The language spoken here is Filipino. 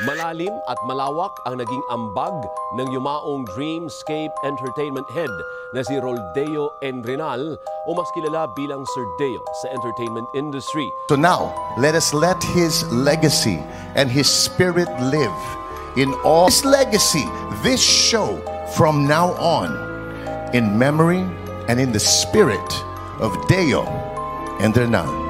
Malalim at malawak ang naging ambag ng yumaong Dreamscape Entertainment Head na si Roldeo Edrinal o mas kilala bilang Sir Deo sa entertainment industry. So now, let us let his legacy and his spirit live in all his legacy, this show from now on, in memory and in the spirit of Deo Edrinal.